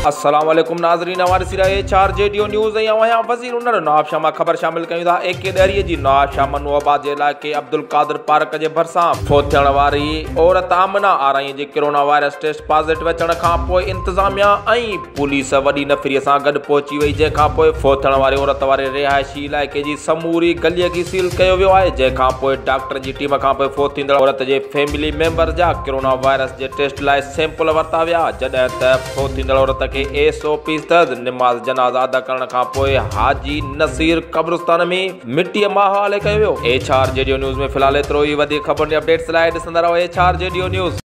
अस्सलाम वालेकुम नाज़रीन, हमारे सिरा चार जेडीओ न्यूज़ यहाँ वज़ीर उन्नर नवाब शाह ख़बर शामिल कयूं था। एके दहरीअ जी नवाब शाह मनोआबाद जे इलाइक़े अब्दुल कादिर पार्क जे भरिसां फ़ौत थियण वारी औरत आमना आराई जे कोरोना वायरस टेस्ट पॉजिटिव अचण खां पोइ इंतज़ामिया ऐं पुलिस वॾी नफ़रीअ सां गॾु पहुची वई, जंहिंखां पोइ फ़ौत थियण वारी औरत वारे रिहायशी इलाइक़े जी समूरी गलीअ खे सील कयो वियो आहे, जंहिंखां पोइ डॉक्टर जी टीम खां पोइ फ़ौत थींदड़ औरत जे फैमिली मेंबर जा कोरोना वायरस जे टेस्ट लाइ सैंपल वरिता विया, जॾहिं त फ़ौत थींदड़ औरत खे SOP तहत निमाज़ जनाज़ा अदा करण खां पोइ हाजी नसीर कब्रिस्तान में मिटीअ मां हवाले कयो वियो। HR जेडीओ न्यूज़ में फ़िलहाल एतिरो ई। वधीक ख़बरुनि जी अपडेट्स लाइ ॾिसंदा रहो HR जेडीओ न्यूज़।